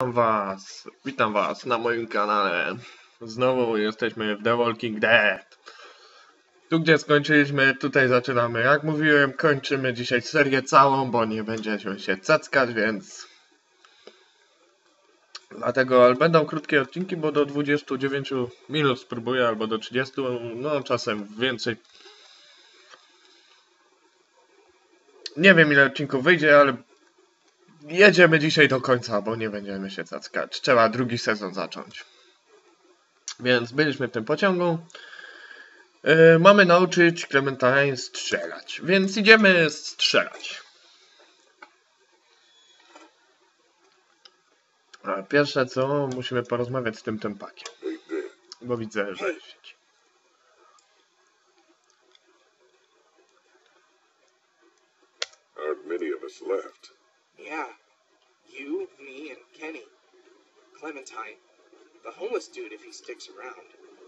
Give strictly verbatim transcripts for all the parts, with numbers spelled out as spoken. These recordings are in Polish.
Witam was, witam was na moim kanale. Znowu jesteśmy w The Walking Dead. Tu gdzie skończyliśmy, tutaj zaczynamy. Jak mówiłem, kończymy dzisiaj serię całą, bo nie będziemy się cackać, więc... Dlatego, ale będą krótkie odcinki, bo do dwudziestu dziewięciu minut spróbuję, albo do trzydziestu, no czasem więcej. Nie wiem ile odcinków wyjdzie, ale jedziemy dzisiaj do końca, bo nie będziemy się cackać. Trzeba drugi sezon zacząć. Więc byliśmy w tym pociągu. Yy, mamy nauczyć Clementine strzelać, więc idziemy strzelać. A pierwsze co, musimy porozmawiać z tym tempakiem, bo widzę, że siedzi. Aren't many of us left? Yeah. You, me, and Kenny. Clementine. The homeless dude if he sticks around.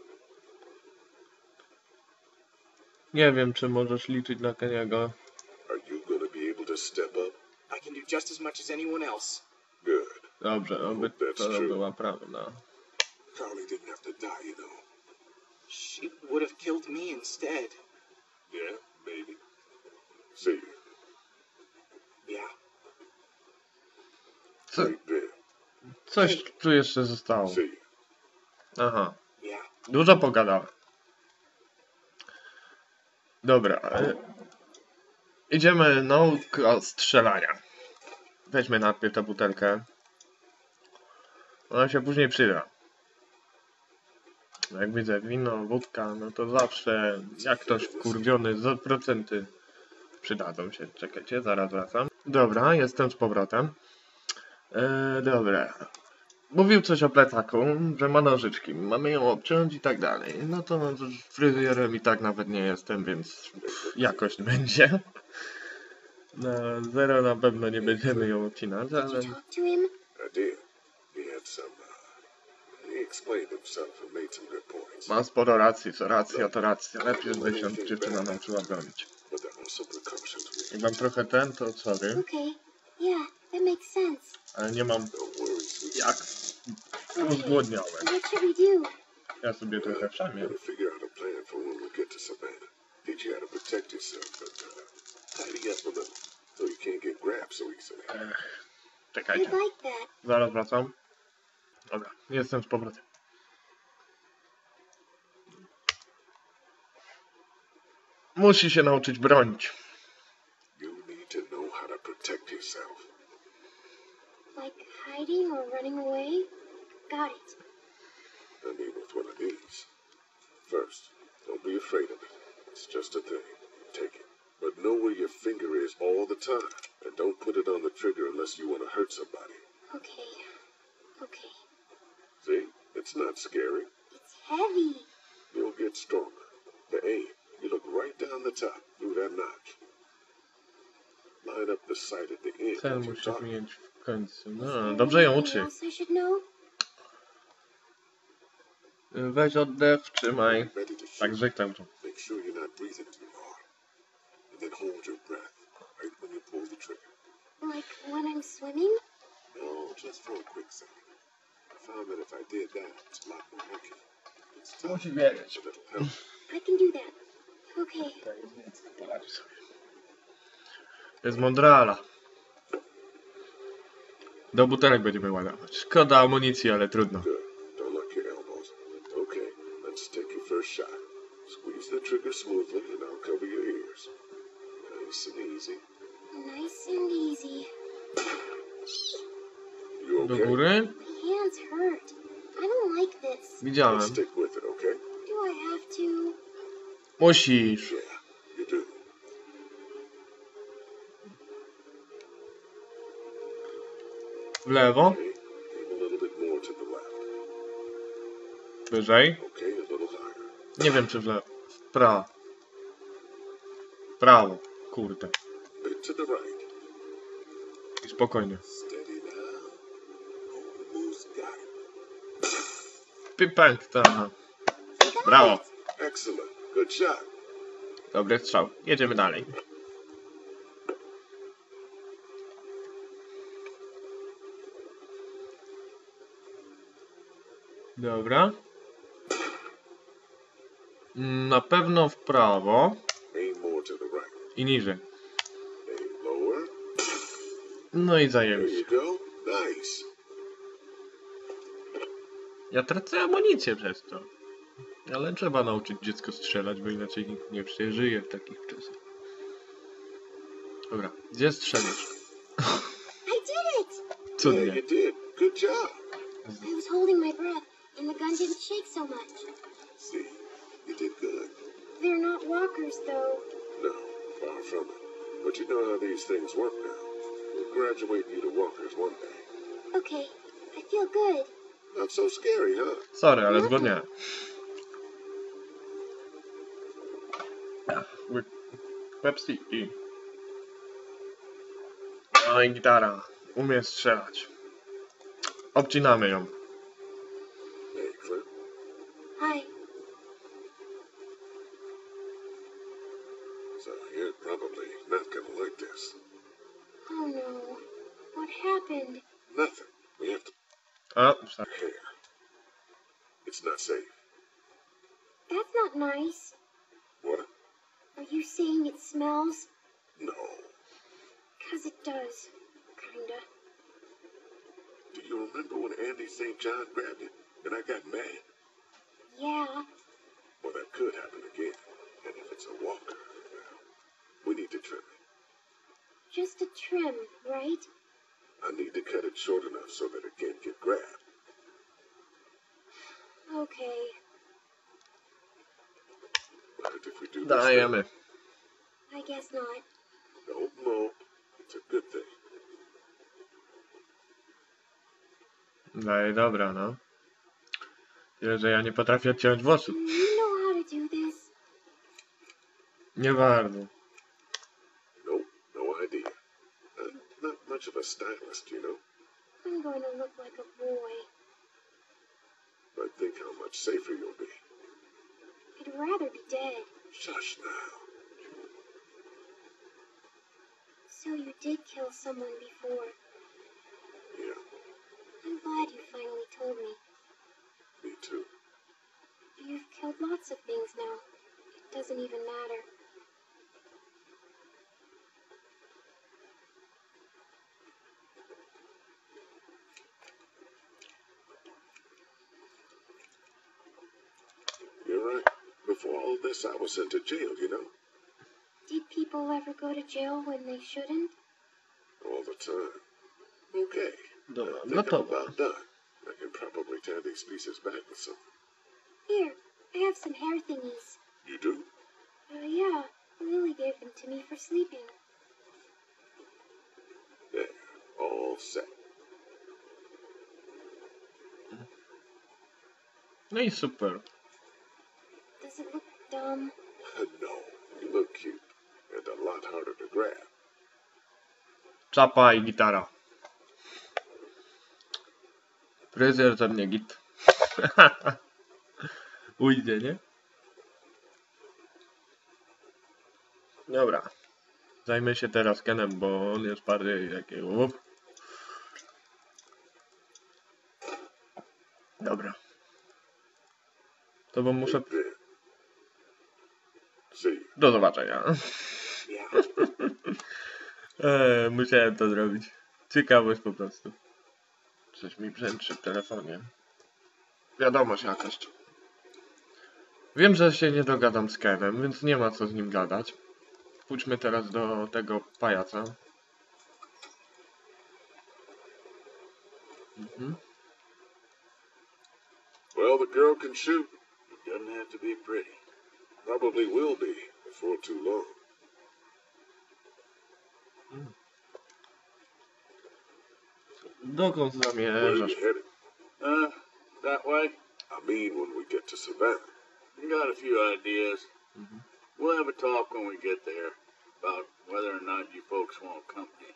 Nie wiem, czy możesz liczyć na Keniego. Are you gonna be able to step up? I can do just as much as anyone else. Good. Dobrze, oby to była prawda. Carly didn't have to die, you know. She would have killed me instead. Yeah, maybe. See you. Yeah. Co, Right there. coś tu jeszcze zostało. See you. Aha, Yeah. dużo pogadałem. Dobra, e, idziemy nauka strzelania. Weźmy najpierw tę butelkę. Ona się później przyda. Jak widzę wino, wódka, no to zawsze jak ktoś wkurwiony, za procenty przydadzą się. Czekajcie, zaraz wracam. Dobra, jestem z powrotem. E, dobra. Mówił coś o plecaku, że ma nożyczki, mamy ją obciąć i tak dalej. No to fryzjerem i tak nawet nie jestem, więc pff, jakoś będzie. Na zero na pewno nie będziemy ją obcinać, ale... Talk to him? I did. He had some, uh, he explained himself and made some good points. Ma sporo racji, co racja to racja. Lepiej, żeby się dziewczyna nauczyła bronić. But there are some precautions we Jak mam trochę ten, to sorry, Okay. Yeah, that makes sense. ale nie mam don't worry, sweetie. jak. Uzgłodniałem. What should we do? Ja sobie trochę wszamię. Gotta figure out a plan for when we get to Savannah. Teach you how to protect yourself and uh, tidy up a little so you can't get grabbed so easily. Czekajcie, I'd like that. zaraz wracam. Dobra, jestem z powrotem. Musi się nauczyć bronić. You need to know how to protect yourself. Like hiding or running away? Got it. I mean, with one of these. First, don't be afraid of it. It's just a thing. Take it. But know where your finger is all the time. And don't put it on the trigger unless you want to hurt somebody. Okay. Okay. See? It's not scary. It's heavy. You'll get stronger. The aim. You look right down the top through that notch. Line up the sight at the end. Cel as you musi target. mieć w końcu. Is No, there dobrze ją anything uczy. else I should know? Weź oddech, trzymaj. Ready to shoot. Tak żegnam to. Make sure you're not breathing too hard. And then hold your breath right when you pull the trigger. Like when I'm swimming? No, just for a quick second. I found that if I did that, it's a lot more working. It's tough, Musi wiedzieć. but it'll help. I can do that. Okay. Poradzi sobie. Jest mądrala. Do butelek będziemy ładować. Szkoda amunicji, ale trudno. Good. Don't lock your elbows. Okay, let's take your first shot. Squeeze the trigger smoothly, and I'll cover your ears. Nice and easy. Nice and easy. You Do okay? góry. My hands hurt. I don't like this. Let's Widziałem. stick with it, okay? Do I have to? Musisz. Yeah, you do. W lewo. Okay, aim a little bit more to the left. Wyżej. Okay, a little higher. Nie wiem czy w lewo. W prawo. W prawo. Kurde. Bit to the right. I spokojnie. Steady now. Almost got it. Pipęk, ta. Brawo. Excellent. Good shot. Dobry strzał. Jedziemy dalej. Dobra. Na pewno w prawo Aim more to the right. i niżej. Aim lower. No i There zajebiście. you go. Nice. Ja tracę amunicję przez to. Ale trzeba nauczyć dziecko strzelać, bo inaczej nikt nie przeżyje w takich czasach. Dobra, gdzie strzelisz? I did it! Yeah, Cudnie. you did. Good job. I was holding my breath, and the gun didn't shake so much. See, you did good. They're not walkers, though. No, far from it. But you know how these things work now. We'll graduate you to walkers one day. Okay, I feel good. Not so scary, huh? Sorry, ale zgodniałem. Pepsi i... No i gitara. Umie strzelać. Obcinamy ją. Hey, Clint. Hi. So you're probably not gonna like this. Oh no. What happened? Nothing. We have to A, sorry. hair. It's not safe. That's not nice. What? Are you saying it smells? No. 'Cause it does. Kinda. Do you remember when Andy Saint John grabbed it and I got mad? Yeah. Well, that could happen again. And if it's a walker, well, we need to trim it. Just a trim, right? I need to cut it short enough so that it can't get grabbed. Okay. But if we do this Dajemy. I guess not. thing, don't mope. It's a good thing. Daj, dobra, no. Tyle, że ja nie potrafię odciąć włosów. You know how to do this. Nie bardzo. Nope, no idea. I'm not much of a stylist, you know. I'm going to look like a boy. But think how much safer you'll be. I'd rather be dead. Shush now. So you did kill someone before. Yeah, I'm glad you finally told me. me too. You've killed lots of things now. It doesn't even matter. You're right. Before all this, I was sent to jail, you know. Did people ever go to jail when they shouldn't? All the time. Okay. Dobra, I think no to... I'm about done. I can probably tie these pieces back with something. Here, I have some hair thingies. You do? Uh, yeah, Lily gave them to me for sleeping. There. All set. No i super. Does it look dumb? No, you look cute. And a lot harder to grab. Czapa i gitara. Fryzjer ze mnie git. Ujdzie, nie? Dobra. Zajmę się teraz Kenem, bo on jest bardziej taki... Up. Dobra. To bo muszę... Then. See you. Do zobaczenia. Yeah. Eee, musiałem to zrobić. Ciekawość po prostu. Coś mi brzęczy w telefonie. Wiadomość jakaś. Wiem, że się nie dogadam z Kenem, więc nie ma co z nim gadać. Pójdźmy teraz do tego pajaca. Mhm. Well, the girl can shoot. It doesn't have to be pretty. Probably will be before too long. Dokąd Where are zamierzasz? you headed? Uh, that way? I mean when we get to Savannah. We got a few ideas. We'll have a talk when we get there about whether or not you folks want company.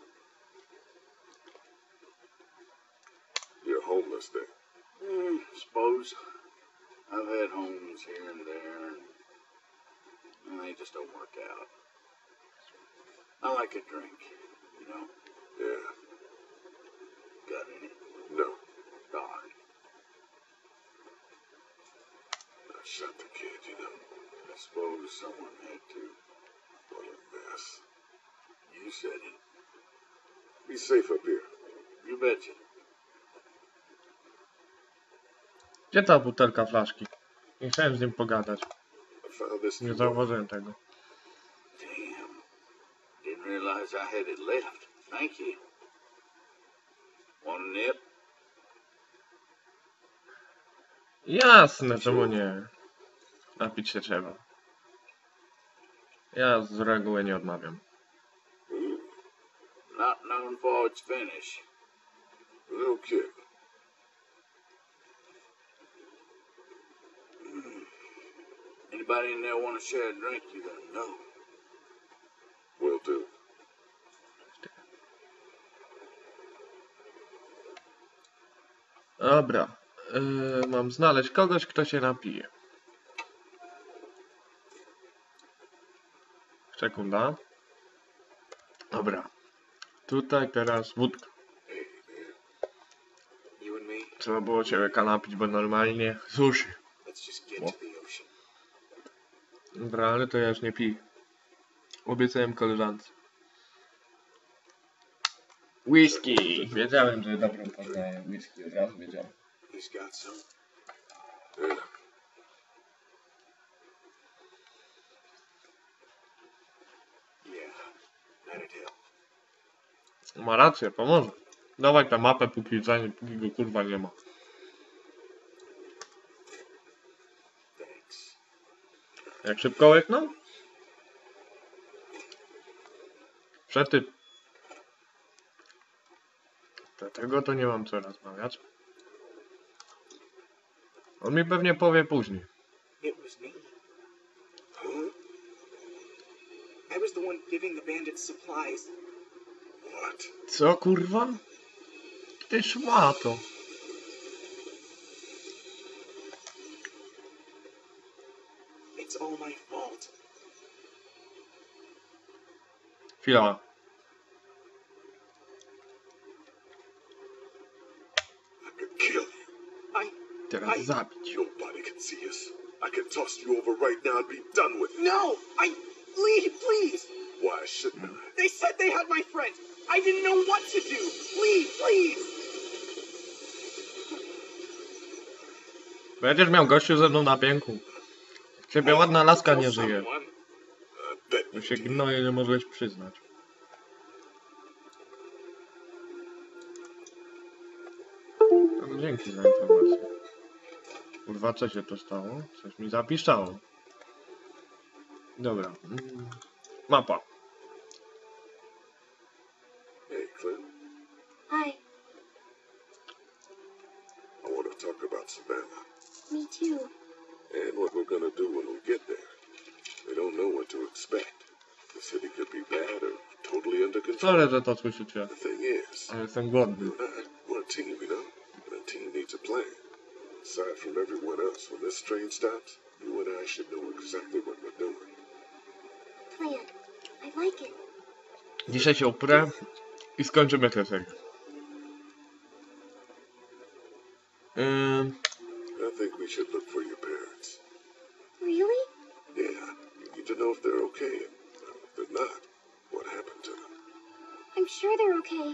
You're homeless then. Eh, suppose. I've had homes here and there, and well, they just don't work out. I like a drink, you know. Yeah. Got any? No. Darn. suppose someone had to. What a mess. You said it. Be safe up here. You betcha. Gdzie ta butelka flaszki? Nie chciałem z nim pogadać. I found this Nie key. zauważyłem tego. Damn. Didn't realize I had it left. Thank you. Want a nip? Jasne, czemu nie? Napić się trzeba. Ja z reguły nie odmawiam. Ooh, Not known for its finish. no kidding. Anybody in there want to share a drink, you let 'em know. Will do. Dobra. Yy, mam znaleźć kogoś, kto się napije. Sekunda. Dobra. Tutaj teraz wódka. Hey, man. You and me, Trzeba było cię kanapić, bo normalnie sushi. let's just get What? to the ocean. Dobra, ale to ja już nie piję. Obiecałem koleżance. Whisky! Wiedziałem, że dobrą poznaję whisky, od razu wiedziałem. He's got some. Yeah. Yeah, that'd help. Ma rację, pomoże. Dawaj tę mapę, póki, zanim, póki go kurwa nie ma. Thanks. Jak szybko łyknął? Przety. Dlatego to nie mam co rozmawiać. On mi pewnie powie później. It was me. Huh? I was the one giving the bandits supplies. What? Co kurwa? Ty szmato. It's all my fault. Chwila. I could kill you. I. Teraz I- zabić. Nobody can see us. I can toss you over right now and be done with it. No! I. Leave, please! Why shouldn't I? They said they had my friend. I didn't know what to do. Leave, please! Będziesz miał gościu ze mną na pięku. Ciebie ładna laska nie żyje. Someone. I bet Bo you się did. gnoje nie możesz przyznać. No, dzięki za informację. Kurwa, co się to stało? Coś mi zapiszczało. Dobra. Mm. Mapa. Hey, Clint. Hi. I want to talk about Savannah Me too. and what we're gonna do when we get there. They don't know what to expect. The city could be bad or totally under control. Sorry, że to słyszycie. The thing is, Ale jestem głodny. you and I, we're a team, you know? And a team needs a plan. Aside from everyone else, when this train stops, you and I should know exactly what we're doing. Plan. I like it. Dzisiaj się uprę i skończymy tę serię. Ym, I think we should look for your parents. Really? Yeah, you need to know if they're okay. And uh, if they're not, what happened to them? I'm sure they're okay.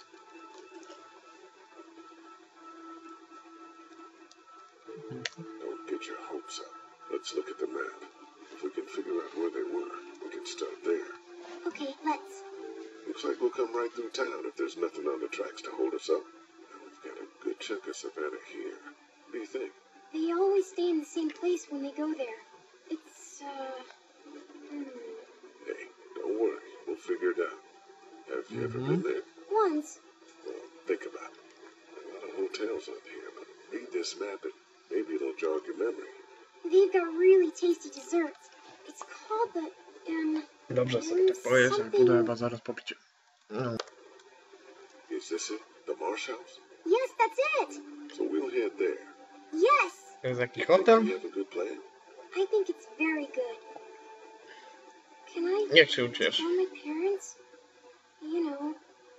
Don't get your hopes up. Let's look at the map. If we can figure out where they were, we can start there. Okay, let's. Looks like we'll come right through town if there's nothing on the tracks to hold us up. Now we've got a good chunk of Savannah here. What do you think? They always stay in the same place when they go there. It's, uh. Hmm. Hey, don't worry. We'll figure it out. Have you ever Mhm. been there? Once. Well, think about it. There are a lot of hotels up here, but read this map and maybe it'll jog your memory. They've got really tasty desserts. It's called the. Um. Dobrze sobie tak pojeść, ale pójdę chyba zaraz po picie. No. Is this it? The Marsh House? Yes, that's it! So we'll head there. Yes! To jest jakiś Think hotel? we have a good plan? I think it's very good. Can I Niech się ucieszy. tell my parents? You know.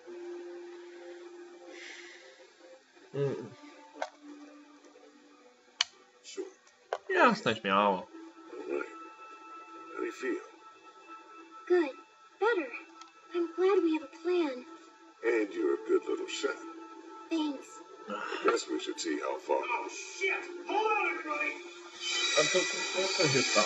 Mm. Sure. Jasne, śmiało. All right. Guess we should see how far. Oh shit! Hold on, everybody! A to, to co się stało?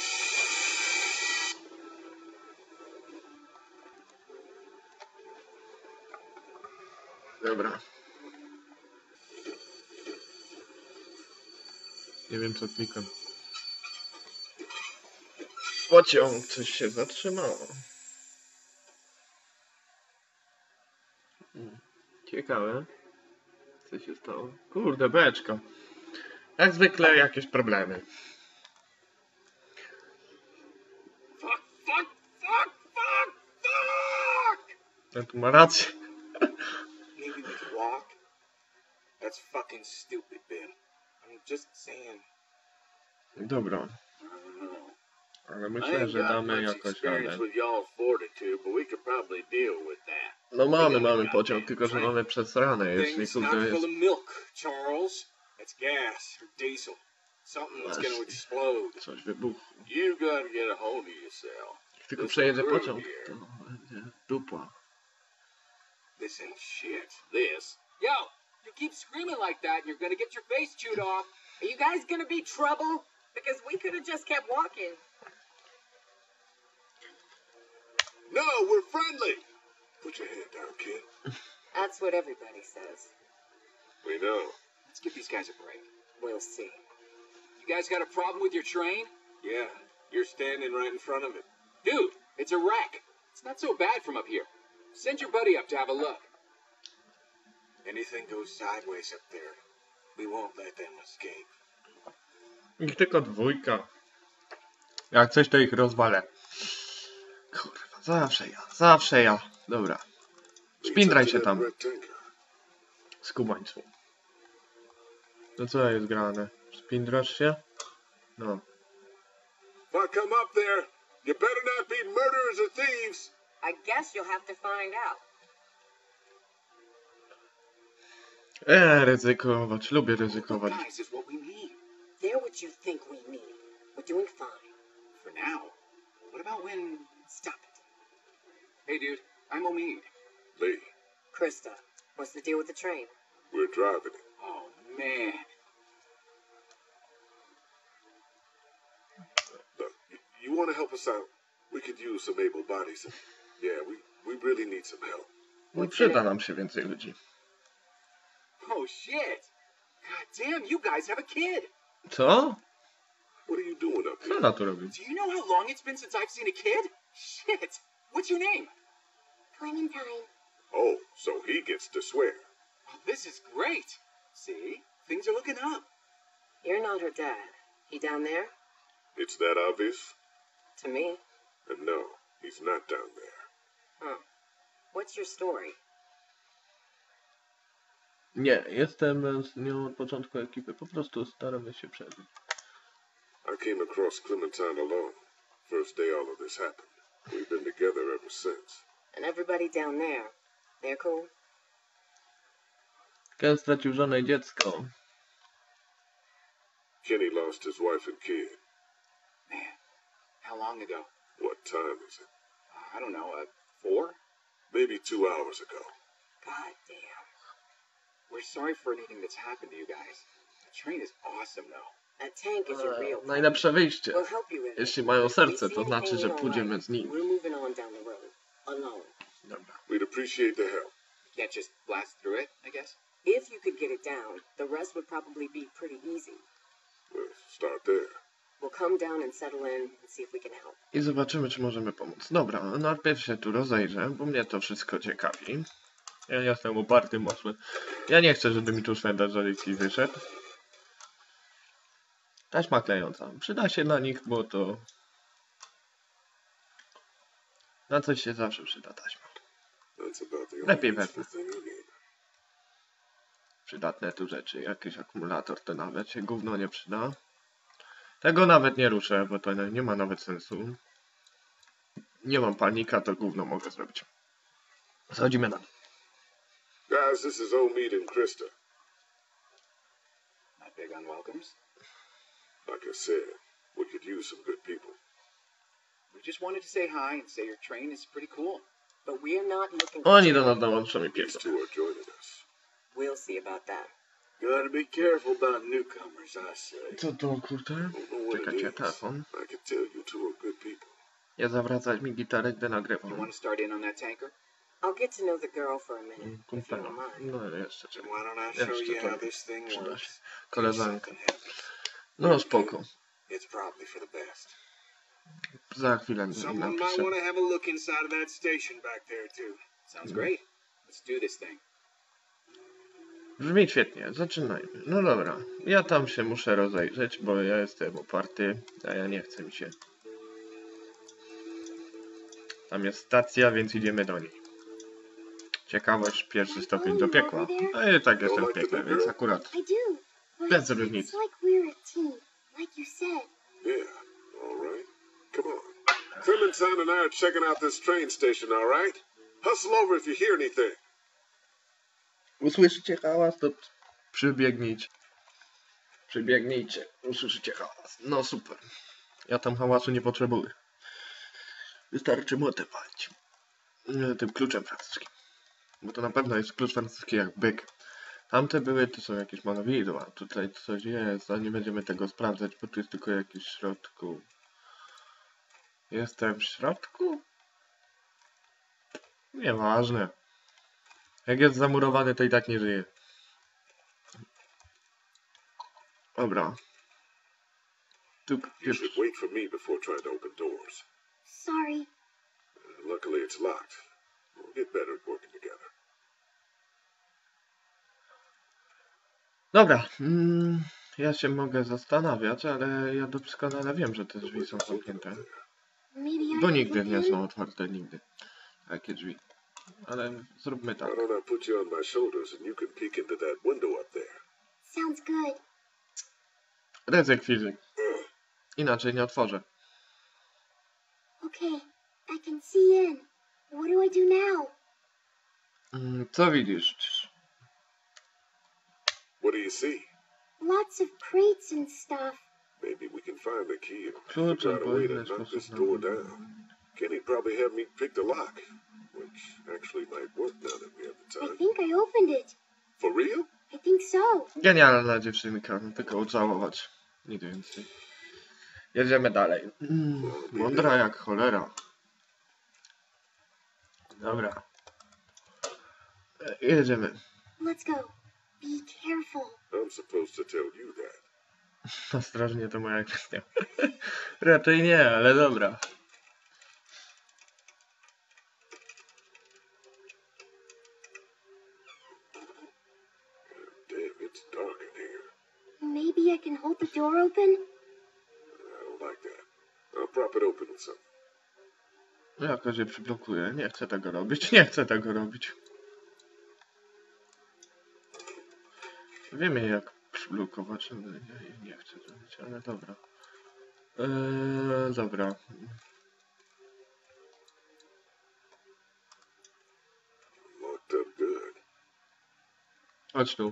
Dobra. Nie wiem co klikam. Pociąg, coś się zatrzymało. Hmm. Ciekawe. Co się stało? Kurde, beczka. Jak zwykle jakieś problemy. Fuck! Fuck! Fuck! Fuck! Fuck! Ten tu ma rację. Maybe we could walk? That's fucking stupid, Ben. I'm just saying. Dobra. I don't know. Ale I myślę, ain't że got damy much jakoś experience radę. with y'all's fortitude, but we could probably deal with that. No mamy, mamy pociąg, tylko że mamy przesrane, jeśli Thing's not kurde full jest... of milk, Charles. It's gas or diesel. Something that's gonna explode. Coś wybuchło. You've got to get a hold of yourself. Jak tylko przejedzie pociąg, to będzie dupa. This ain't shit. This. Yo, you keep screaming like that and you're gonna get your face chewed off. Are you guys gonna be trouble? Because we could have just kept walking. No, we're friendly. Put your hand down, kid. That's what everybody says. We know. Let's give these guys a break. We'll see. You guys got a problem with your train? Yeah, you're standing right in front of it. Dude, it's a wreck. It's not so bad from up here. Send your buddy up to have a look. Anything goes sideways up there, we won't let them escape. Ich tylko dwójka. Jak coś, to ich rozwalę. Kurwa, zawsze ja, zawsze ja. Dobra. Spindraj się tam. Skubańcu. No co jest grane? Spindrasz się? No. If I come up there, you better not be murderers or thieves. I guess you'll have to find out. Eee, ryzykować. Lubię ryzykować. Guys is what we need. They're what you think we need. We're doing fine. For now. What about when... Stop it. Hey, dude, I'm Omid. Lee, Krista, what's the deal with the train? we're driving it. Oh, man. Look, you, you want to help us out? We could use some able bodies. And, yeah, we, we really need some help. No, przyda nam się więcej ludzi. Oh, shit. God damn, you guys have a kid. Co? What are you doing up Co here? ona tu robi? Do you know how long it's been since I've seen a kid? Shit. What's your name? Clementine. Oh, so he gets to swear. Oh, this is great. See? Things are looking up. You're not her dad. He down there? It's that obvious? To me. And no, he's not down there. Huh. What's your story? Nie, jestem z nią od początku ekipy. Po prostu staramy się przeżyć. I came across Clementine alone. First day all of this happened. We've been together ever since. And everybody down there, they're cool? Ken stracił żonę i dziecko. Kenny lost his wife and kid. Man, how long ago? What time is it? Uh, I don't know, uh, four? Maybe two hours ago. God damn. We're sorry for anything that's happened to you guys. The train is awesome, though. That tank is your real Eee, najlepsze wyjście. We'll help you with it. Jeśli mają If we serce, see to znaczy, anything że you don't pójdziemy like, z nimi. We're moving on down the road. Alone. Dobra. We'd appreciate the help. Can't just blast through it, I guess? If you could get it down, the rest would probably be pretty easy. We'll start there. We'll come down and settle in and see if we can help. I zobaczymy, czy możemy pomóc. Dobra, najpierw się tu rozejrzę, bo mnie to wszystko ciekawi. Ja jestem upartym osłem. Ja nie chcę, żeby mi tu szwendacz żeliki wyszedł. Taśma klejąca. Przyda się na nich, bo to... Na coś się zawsze przyda taśma. That's about the Lepiej only wezmę. useful thing you need. Przydatne tu rzeczy. Jakiś akumulator to nawet się gówno nie przyda. Tego nawet nie ruszę, bo to nie ma nawet sensu. Nie mam palnika, to gówno mogę zrobić. Schodzimy na... Guys, this is Omid and Krista. Not big on welcomes. Like I said, we could use some good people. We just wanted to say hi and say your train is pretty cool. But we're not looking for Oni do trouble. nas dołączą i These pierdolą. two are joining us. We'll see about that. Gotta be careful about newcomers, I say. Co to, kurde? Don't know what it Czekajcie, is. telefon. I can tell you two are good people. Nie zawracać mi gitarę, gdy You nagrywam. want to start in on that tanker? I'll get to know the girl for a minute, if you Kumpela. don't mind. No jeszcze czekaj. Why don't I show Jeszcze you how to this thing przyda się. works? Koleżanka. Something happens. No spoko. It's probably for the best. Za chwilę Someone might napiszę. want to have a look inside of that station back there, too. Sounds great. Let's do this thing. Brzmi świetnie, zaczynajmy. No dobra, ja tam się muszę rozejrzeć, bo ja jestem oparty, a ja nie chcę mi się. Tam jest stacja, więc idziemy do niej. Ciekawość, pierwszy stopień do piekła. A i tak jestem w piekle, więc akurat I do. But bez różnicy. it's like we're a team, like you said. Yeah, all right. Come on. Clementine and I are checking out this train station, all right? Hustle over if you hear anything. Usłyszycie hałas, to przybiegnijcie. Przybiegnijcie, usłyszycie hałas. No super. Ja tam hałasu nie potrzebuję. Wystarczy młotę palić. E, Tym kluczem francuskim. Bo to na pewno jest klucz francuski jak byk. Tamte były, to są jakieś malowidła. Tutaj coś jest, a nie będziemy tego sprawdzać, bo tu jest tylko jakieś w środku. Jestem w środku? Nieważne. Jak jest zamurowany, to i tak nie żyje. Dobra. Tu You pierwszy. should wait for me before trying to open doors. Sorry. Luckily, it's locked. We'll get better at working together. Dobra. Mm, ja się mogę zastanawiać, ale ja doskonale wiem, że te drzwi są zamknięte. Maybe I Bo could nigdy look nie in? są otwarte, nigdy. Takie drzwi. Ale zróbmy tak. Why don't I put you on my shoulders and you can peek into that window up there? Sounds good. Ryzyk fizyk. Inaczej nie otworzę. Okay, I can see in. What do I do now? Mm, co widzisz? What do you see? Lots of crates and stuff. Maybe we can find the key and Klucz figure out a way albo inny to knock this sposób door na... down. Kenny'd probably have me pick the lock, which actually might work now that we have the I time. think I opened it. For real? I think so. Genialna dziewczynka, no tylko ucałować. Nic więcej. Jedziemy dalej. Mm, mądra jak cholera. Dobra. E, Jedziemy. Let's go. Be careful. I'm supposed to tell you that. Ostrożnie to moja kwestia. Raczej nie, ale dobra. Damn, it's dark in here. Maybe I can hold the door open? I don't like that. I'll prop it open with something. Jakoś się przyblokuję. Nie chcę tego robić. Nie chcę tego robić. Wiemy jak przyblokować, ale nie, nie chcę robić, ale dobra. Eee, dobra. Locked up good. Chodź tu.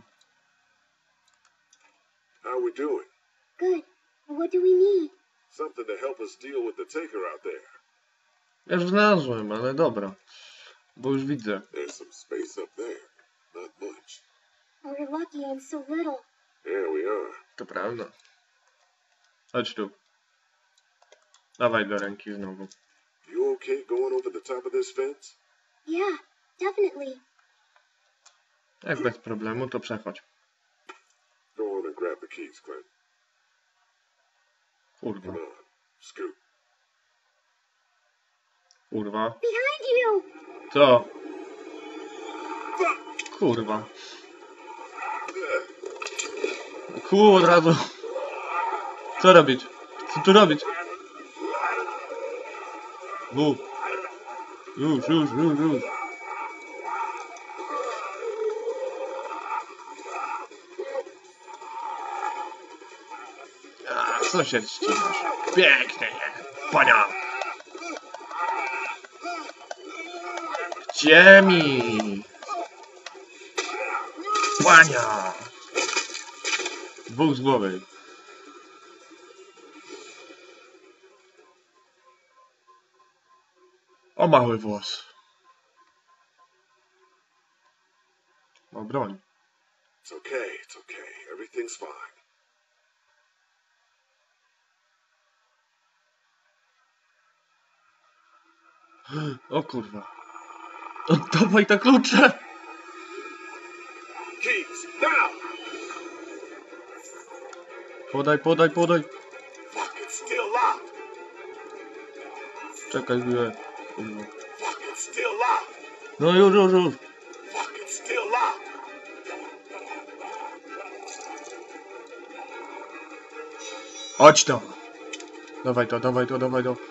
How we doing? Good. What do we need? Something to help us deal with the taker out there. Ja już znalazłem, ale dobra. Bo już widzę. There's some space up there. Not much. We're lucky I'm so little. There we are. To prawda. Chodź tu. Dawaj do ręki znowu. You okay going over the top of this fence? Yeah, definitely. Jak bez problemu, to przechodź. Go on and grab the keys, Clint. Kurwa. Come on. Scoot. Kurwa. Behind you! Co? Kurwa. Ku, od razu. Co robić? Co tu robić? Bu. Już, już, już, już. A, co się ścinasz? Pięknie, pania. Ziemi. Pania. Dwóch z głowy. O mały włos. O broń. It's okay, it's okay. Everything's fine. O kurwa. Oddawaj te klucze! Keys, now! Podaj, podaj, podaj. Fuck, it's still locked. Czekaj chwilę. Kurwa. Fuck, it's still locked. No już, już, już. Fuck, it's still locked. Chodź to. Dawaj to, dawaj to, dawaj to.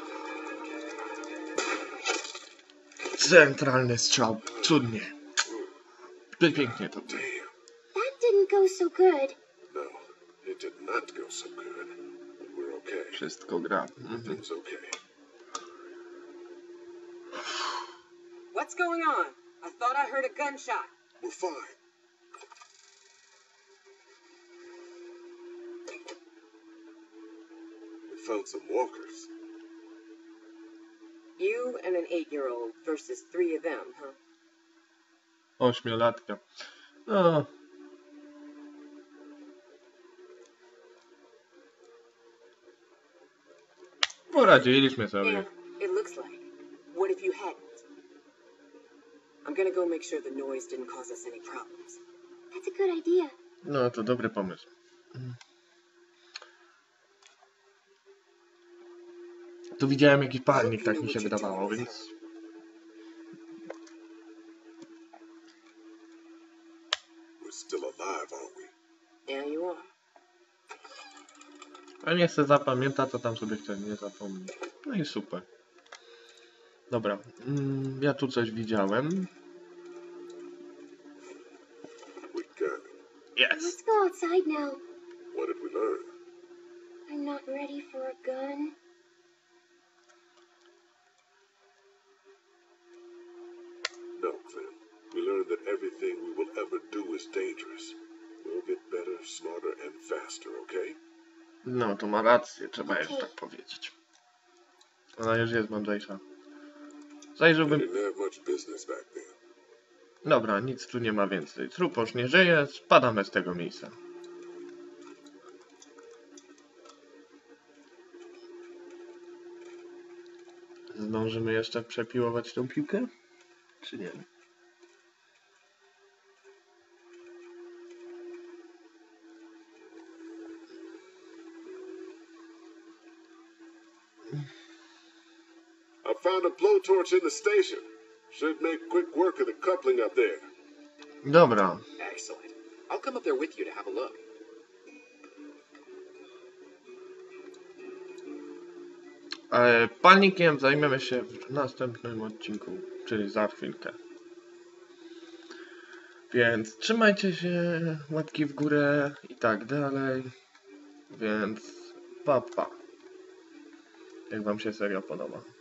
Centralny strzał. Cudnie. Pięknie to. Damn. That didn't go so good. No, it did not go so good. But we're okay. Wszystko gra. Mhm. Everything's okay. What's going on? I thought I heard a gunshot. We're fine. We found some walkers. You and an eight-year-old versus three of them, huh? Ośmiolatka. No. Poradziliśmy sobie. Yeah, it looks like. What if you hadn't? I'm gonna go make sure the noise didn't cause us any problems. That's a good idea. No to dobry pomysł. Tu widziałem jakiś palnik, tak mi się wydawało, więc... We're still alive, aren't we? Yeah, you are. A nie chce zapamiętać, to tam sobie chce, nie zapomni. No i super. Dobra, mm, ja tu coś widziałem. We got it. Yes! Let's go outside now. What did we learn? I'm not ready for a gun. No, Clem. We learned that everything we will ever do is dangerous. We'll get better, smarter, and faster, okay? No, to ma rację, trzeba jeszcze tak powiedzieć. Ona już jest mądrzejsza. We Zajrzałbym... didn't have much business back then. Dobra, nic tu nie ma więcej. Truposz nie żyje, spadamy z tego miejsca. Zdążymy jeszcze przepiłować tą piłkę? Czy nie? I found a blowtorch in the station. Should make quick work of the coupling up there. Dobra. Excellent. I'll come up there with you to have a look. E, palnikiem zajmiemy się w następnym odcinku, czyli za chwilkę. Więc trzymajcie się, łapki w górę i tak dalej. Więc pa pa. Jak wam się seria podoba.